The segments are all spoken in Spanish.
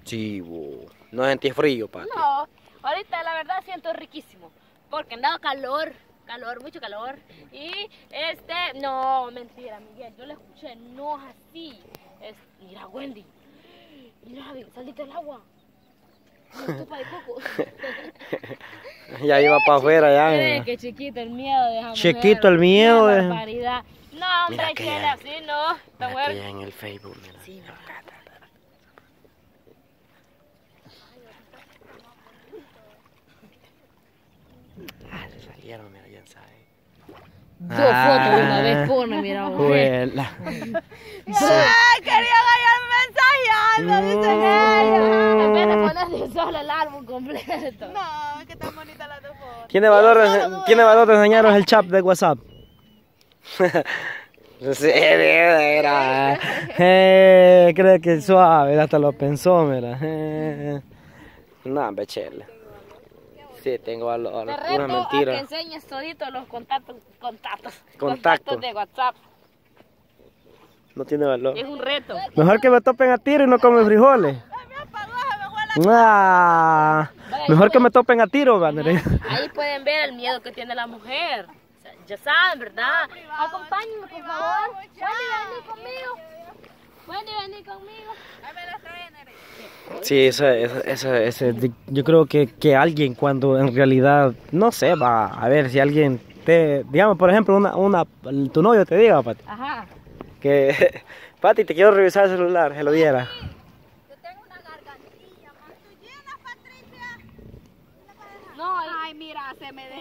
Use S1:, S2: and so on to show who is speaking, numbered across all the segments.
S1: Sí, bo. No sentís frío, Pati.
S2: No, ahorita la verdad siento riquísimo. Porque andaba calor, mucho calor. Y no, mentira, Miguel, yo le escuché, no es así. Mira, Wendy, mira, saliste del agua. Una estupa de coco.
S1: Ya iba para afuera, ya.
S2: Miren que chiquito el miedo de esa mujer.
S1: Chiquito el miedo.
S2: Qué barbaridad. No, hombre,
S1: Mira
S2: Chele, así no. Esta
S1: Mira
S2: mujer.
S1: que ya en el Facebook, mira.
S2: Sí, mira.
S1: Se salieron, mira, ya sabe.
S2: Dos fotos de una vez pone, mira.
S1: Juela.
S3: Quería gallarme ensayando, dicen ellos.
S2: En vez de ponerle solo el álbum completo.
S3: No, es que tan bonita la dos fotos.
S1: ¿Tiene valor de enseñaros el chat de WhatsApp? Sí, mira. Creo que es suave, hasta lo pensó, mira. No, Chele. Sí, tengo valor,
S2: Te
S1: pura
S2: reto a que
S1: mentira.
S2: enseñes todito los contactos de WhatsApp.
S1: No tiene valor.
S2: Es un reto.
S1: Mejor que me topen a tiro y no come frijoles. Ah, mejor que me topen a tiro, Vander.
S2: Ahí pueden ver el miedo que tiene la mujer. O sea, ya saben, ¿verdad? Acompáñenme, por favor. Wendy, vení conmigo. Wendy, vení conmigo.
S1: Sí, yo creo que alguien cuando en realidad, no sé, va a ver si alguien digamos, por ejemplo, tu novio te diga, Pati,
S2: Ajá.
S1: que, Pati, te quiero revisar el celular, se lo diera.
S3: Yo tengo una gargantilla, más tú llenas, Patricia.
S2: No,
S3: Ay, mira, se me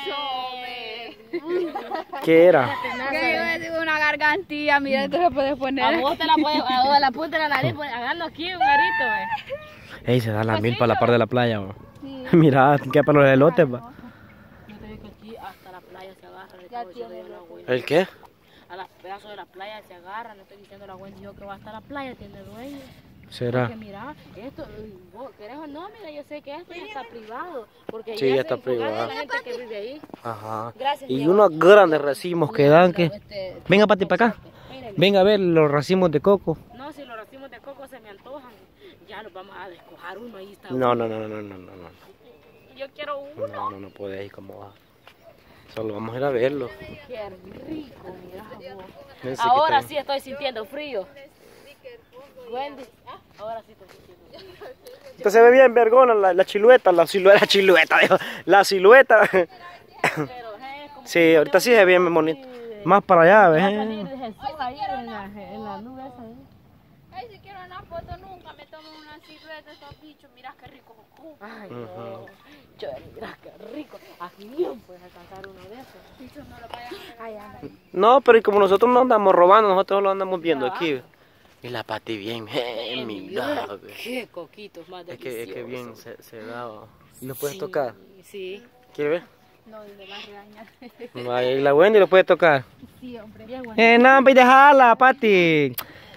S3: desconchó.
S1: ¿Qué era?
S3: Que yo tengo una gargantilla, mira, tú le puedes poner.
S2: a vos te la puedes, a la punta de la nariz, pues, agarrando aquí un garito,
S1: Ey, se da la mil para la par de la playa, bro. Mira, que para los elotes, va.
S2: Yo te digo que aquí hasta la playa se agarra.
S3: Ya tiene
S1: ¿El qué?
S2: A los pedazos de la playa se agarran. No estoy diciendo la Wendy yo que va hasta la playa, tiene dueño.
S1: ¿Será?
S2: Porque mira, esto, vos querés o no, mira, yo sé que esto ya está privado. Porque
S1: Sí, ya está
S2: se enfocan
S1: privado.
S2: la gente que vive ahí.
S1: Ajá.
S2: Gracias,
S1: Y
S2: Diego.
S1: unos grandes racimos que dan que... Venga, Pati, para acá.
S2: Mírenle.
S1: Venga a ver los racimos de coco.
S2: No, si los racimos de coco se me antojan, ya los vamos a descojar uno, ahí está.
S1: No.
S2: Yo quiero uno.
S1: No podéis, ¿cómo va? Solo vamos a ir a verlo.
S2: Qué rico, mira vos.
S1: Ese
S2: Ahora
S1: que
S2: sí estoy sintiendo frío. Wendy, ahora sí estoy sintiendo frío.
S1: Entonces se ve bien vergona la silueta, dijo. La silueta.
S2: Pero, como
S1: Sí, ahorita sí se ve bien bonito. Más para allá,
S2: va a salir
S1: ¿ves?
S2: de Jesús ahí en la nube esa ahí.
S3: Ay, si quiero una foto nunca me tomo una silueta de estos bichos. Mira qué rico.
S2: Ay, no. Mira qué rico. Aquí bien puedes alcanzar uno de esos.
S3: Bichos no lo vayan a
S2: Ay, ay.
S1: No, pero y como nosotros no andamos robando, nosotros lo andamos viendo aquí. Y la Pati bien, mira.
S2: Qué coquitos más
S1: Es
S2: deliciosos.
S1: que bien se da. ¿Y lo puedes tocar?
S2: Sí.
S1: ¿Quieres ver?
S3: No, y me va a regañar.
S1: Vaya, y la Wendy lo puede tocar.
S3: Sí, hombre.
S2: Bien, bueno.
S1: No, hombre, déjala, Pati.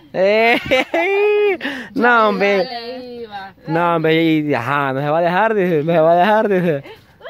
S1: No, hombre.
S2: Dale, iba.
S1: No, hombre, ajá, no se va a dejar, dice. No se va a dejar, dice.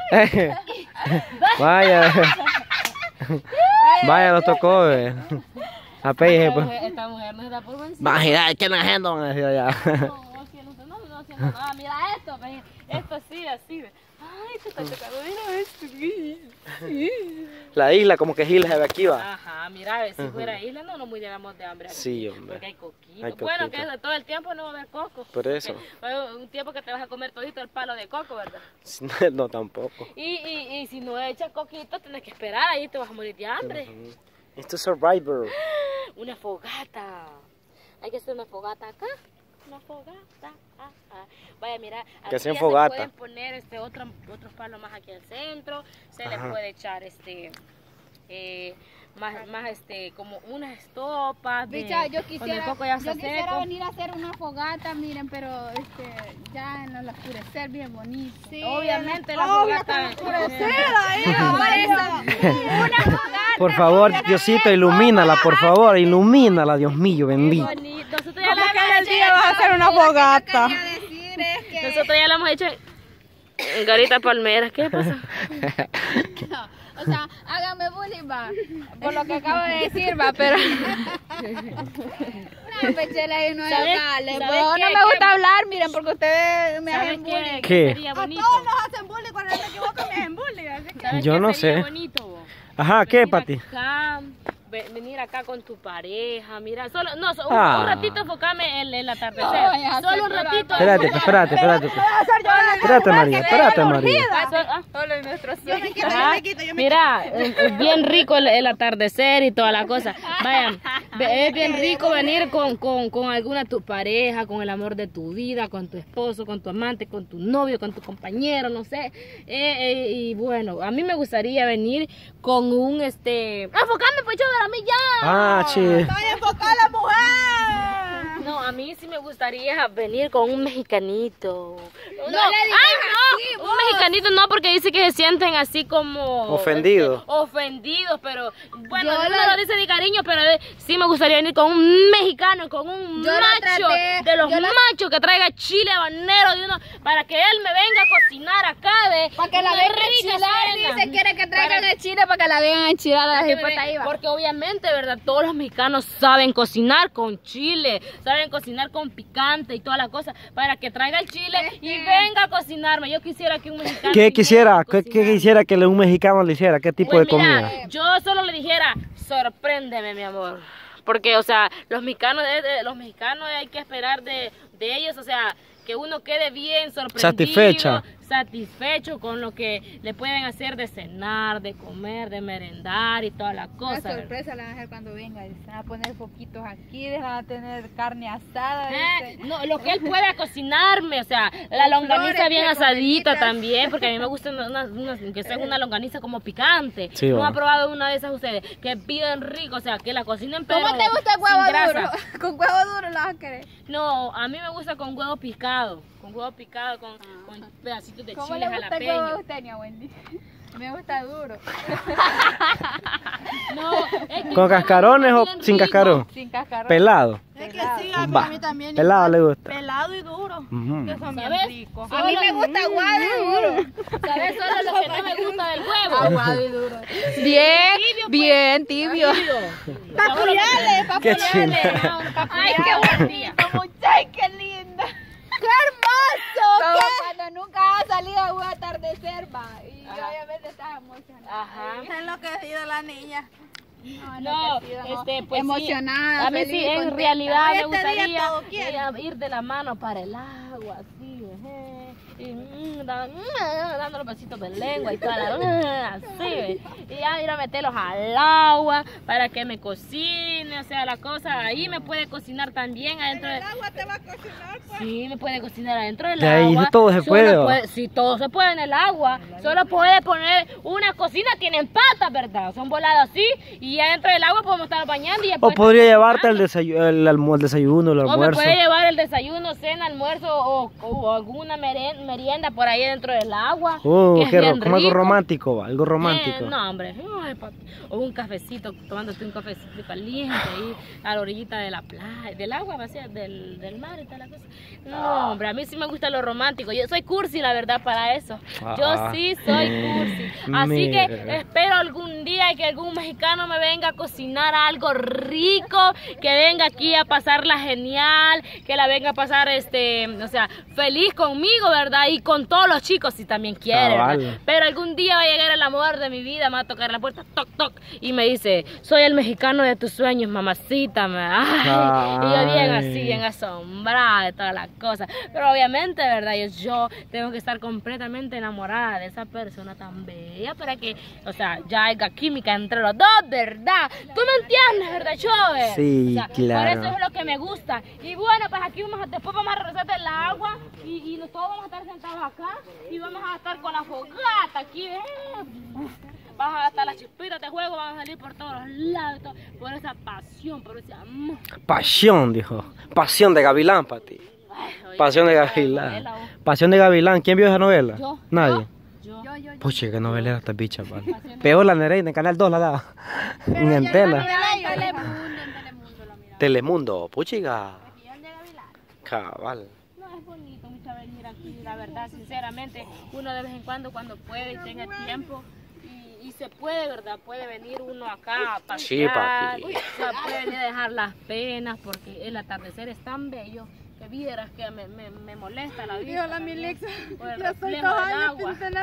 S1: Vaya. Vaya, lo tocó, Apeje, pues.
S2: Esta mujer no se da por vencida.
S1: Imagina, ¿qué no es eso? Van a decir allá.
S2: No haciendo nada. Mira esto, ve. Esto sí, así, ve. Ay, te está tocando. Mira esto.
S1: La isla, como que Gil se ve aquí, va.
S2: Ajá, mira, si fuera isla no nos muriéramos de hambre aquí.
S1: Sí, hombre.
S2: Porque hay coquito.
S1: Hay
S2: Bueno,
S1: coquito.
S2: que todo el tiempo no va a haber coco.
S1: Por eso.
S2: Fue un tiempo que te vas a comer todito el palo de coco, ¿verdad?
S1: No, tampoco.
S2: Y si no echas coquito, tienes que esperar, ahí te vas a morir de hambre.
S1: Esto es Survivor.
S2: Una fogata. Hay que hacer una fogata acá. Una fogata. Vaya, mira. Aquí
S1: Que hacen
S2: ya
S1: fogata.
S2: se pueden poner otros palos más aquí al centro. Se les puede echar más como unas estopas.
S3: Bicha, yo
S2: cuando el
S3: quisiera,
S2: coco ya está
S3: quisiera
S2: seco.
S3: venir a hacer una fogata, miren, pero ya en el oscurecer bien bonito. Sí,
S2: Obviamente la fogata.
S3: Una fogata.
S1: Por favor, Diosito, ilumínala, por favor, ilumínala, Dios mío, bendito.
S2: Bonito. Nosotros ya
S3: vas a hacer una fogata. Decir es que
S2: Nosotros ya la hemos hecho en Garita Palmeras. ¿Qué pasa?
S3: o sea, hágame bullying, va, por lo que acabo de decir, va, pero una Pechela y no es
S2: ¿Sabes?
S3: dale.
S2: ¿Sabes
S3: No
S2: qué?
S3: me gusta hablar, miren, porque ustedes me
S2: ¿Sabes
S3: hacen bullying.
S1: ¿Qué?
S2: sería
S3: A
S2: bonito?
S3: todos nos hacen bullying, cuando me equivoco me hacen bullying. Así que...
S2: ¿Sabes
S1: Yo
S2: qué
S1: no
S2: sería
S1: sé.
S2: bonito, vos?
S1: Ajá, ¿qué,
S2: Venir
S1: Pati?
S2: acá, venir acá con tu pareja, mira, solo, no, un ratito enfocarme en el atardecer,
S3: No, ya
S2: solo un
S3: sé,
S2: ratito.
S1: Espérate. Espérate, María, espérate, María.
S3: Solo en nuestros sueños.
S2: Ajá. Mira, bien rico el atardecer y toda la cosa. Vayan, es bien rico venir con alguna tu pareja, con el amor de tu vida, con tu esposo, con tu amante, con tu novio, con tu compañero, no sé. Y bueno, a mí me gustaría venir con un enfocame pues yo a mí ya.
S1: Ah, che.
S3: Estoy enfocada a la mujer.
S2: No, a mí sí me gustaría venir con un mexicanito. No,
S3: le digas así,
S2: un mexicanito no, porque dice que se sienten así como
S1: Ofendidos.
S2: ofendidos, pero bueno,
S3: Yo
S2: no lo dice de cariño, pero sí me gustaría venir con un mexicano, con un
S3: Yo lo
S2: macho,
S3: traté,
S2: de los
S3: yo lo-
S2: machos que traiga chile habanero de uno, para que él me venga a cocinar acá
S3: Para que la
S2: una
S3: vengan a
S2: rica
S3: enchilar,
S2: cena.
S3: dice, quiere que traigan
S2: Para-
S3: el chile para que la vengan a enchilar a la
S2: que me
S3: jipota
S2: ve-
S3: iba.
S2: porque obviamente, ¿verdad? Todos los mexicanos saben cocinar con chile, saben cocinar con picante y toda la cosa, para que traiga el chile y venga a cocinarme. Yo quisiera que un mexicano
S1: ¿Qué
S2: viniera
S1: quisiera?
S2: a
S1: ¿Qué
S2: cocinarme.
S1: quisiera que un mexicano le hiciera? ¿Qué tipo
S2: Pues
S1: de
S2: mira,
S1: comida?
S2: yo solo le dijera, sorpréndeme, mi amor. Porque, o sea, los mexicanos hay que esperar de ellos, o sea, que uno quede bien sorprendido, satisfecho con lo que le pueden hacer de cenar, de comer, de merendar y toda la
S3: Una
S2: cosa. ¿verdad?
S3: sorpresa la van a hacer cuando venga. Se van a poner foquitos aquí, van a tener carne asada.
S2: No, lo que él pueda cocinarme, o sea, la longaniza
S3: Flores,
S2: bien
S3: que
S2: asadita
S3: romeritas.
S2: también, porque a mí me gusta que sea una longaniza como picante.
S1: Sí,
S2: ¿No
S1: va.
S2: ha probado una de esas ustedes? Que piden rico, o sea, que la cocinen pero
S3: ¿Cómo te gusta el
S2: sin
S3: huevo
S2: grasa.
S3: duro? Con huevo duro lo vas a querer.
S2: No, a mí me gusta con huevo picado, con pedacitos de
S3: ¿Cómo
S2: chile
S3: le gusta el huevo a
S2: jalapeño.
S3: usted, niña Wendy? Me gusta duro.
S2: No, es que
S1: ¿Con cascarones o
S2: bien
S1: sin
S2: rico.
S1: cascarón?
S3: Sin cascarón.
S1: Pelado.
S4: Es que sí, a
S1: Va.
S4: mí también
S1: Pelado le gusta.
S4: pelado y duro,
S1: Ujú.
S4: que son bien
S2: ¿Sabes?
S4: ricos.
S3: A mí me gusta aguado y duro.
S2: ¿Sabes? Solo lo que no me gusta del huevo.
S3: Aguado y duro. Bien, bien tibio.
S4: Papuleales,
S1: Qué
S4: papuleales.
S1: china.
S3: Ay, qué bonito, muchacha, qué linda. ¡Qué hermoso! Como cuando nunca ha salido a un atardecer, va. Y obviamente estás emocionada.
S2: Ajá.
S4: Es enloquecida la niña.
S2: No, pues
S3: emocionada,
S2: sí, a mí
S3: feliz,
S2: sí, en
S3: contenta.
S2: realidad me
S4: Este día
S2: gustaría
S4: todo quiere.
S2: ir de la mano para el agua, así, y dando los besitos de lengua y toda la, así, y ya ir a meterlos al agua para que me cocine, o sea, la cosa, ahí me puede cocinar también adentro
S4: El agua te va a cocinar, pues.
S2: Sí, me puede cocinar adentro del
S1: De ahí
S2: agua.
S1: todo se
S2: Solo
S1: puede, ¿va?
S2: sí, todo se puede en el agua. Solo puede poner una cocina, tienen patas, ¿verdad? Son voladas así y adentro del agua podemos estar bañando y
S1: O
S2: después
S1: podría
S2: estar
S1: llevarte el
S2: cocinando.
S1: desayuno, el
S2: O me
S1: almuerzo.
S2: puede llevar el desayuno, cena, almuerzo o alguna merienda por ahí dentro del agua. que es bien
S1: Como algo
S2: rico.
S1: romántico, va, algo romántico.
S2: No, hombre. Ay, o un cafecito, tomándote un cafecito caliente ahí a la orillita de la playa, del agua vacía, del mar y toda la cosa. No, hombre, a mí sí me gusta lo romántico. Yo soy cursi, la verdad, para eso. Yo sí soy cursi. Así
S1: Mira.
S2: que espero algún día que algún mexicano me venga a cocinar algo rico, que venga aquí a pasarla genial, que la venga a pasar, o sea, feliz conmigo, ¿verdad? Y con todos los chicos, si también quiere,
S1: Cabal.
S2: ¿verdad? Pero algún día va a llegar el amor de mi vida, me va a tocar la puerta, toc, toc, y me dice, soy el mexicano de tus sueños, mamacita, ay, y yo bien así, bien asombrada de todas las cosas, pero obviamente, ¿verdad? Yo tengo que estar completamente enamorada de esa persona tan bella para que, o sea, ya haya química entre los dos, ¿verdad? ¿Tú me entiendes, verdad, Chove?
S1: Sí,
S2: O sea,
S1: claro.
S2: por eso es lo que me gusta. Y bueno, pues aquí después vamos a regresar del agua y todos vamos a estar sentados acá y vamos a estar con la fogata aquí, Vamos a estar las chispitas de juego, van a salir por todos los lados, por esa pasión, por ese amor.
S1: Pasión, dijo. Pasión de Gavilán para ti.
S2: Ay, oye,
S1: Pasión de
S2: esa
S1: Gavilán.
S2: novela, vos.
S1: Pasión de Gavilán. ¿Quién vio esa novela?
S2: Yo.
S1: Nadie.
S2: Yo.
S1: Pucha, qué novela era esta bicha, pa. Peor la Nereida, en Canal 2 la daba. En Antena.
S3: Telemundo lo mira.
S1: Telemundo, puchiga. Cabal.
S2: No, es bonito mucho venir aquí, la verdad, sinceramente, uno de vez en cuando puede y tenga tiempo Y se puede, ¿verdad? Puede venir uno acá a pasear.
S1: Sí, papi.
S2: O sea, puede venir a dejar las penas porque el atardecer es tan bello que vieras que me molesta la vista.
S4: Dijo la
S2: también,
S4: Milixa,
S2: por el
S4: yo soy
S2: reflejo
S4: 2
S2: del
S4: años
S2: agua.
S4: sin tener